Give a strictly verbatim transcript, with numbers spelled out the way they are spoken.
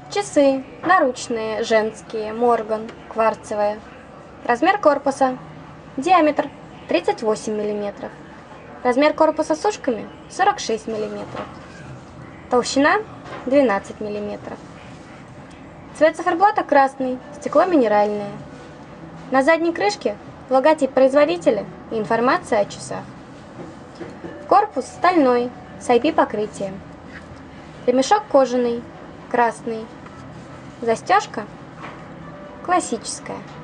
Часы наручные, женские, Морган, кварцевые. Размер корпуса. Диаметр тридцать восемь миллиметров. Размер корпуса с ушками сорок шесть миллиметров. Толщина двенадцать миллиметров. Цвет циферблата красный, стекло минеральное. На задней крышке логотип производителя и информация о часах. Корпус стальной, с ай пи-покрытием. Ремешок кожаный, красный. Застежка классическая.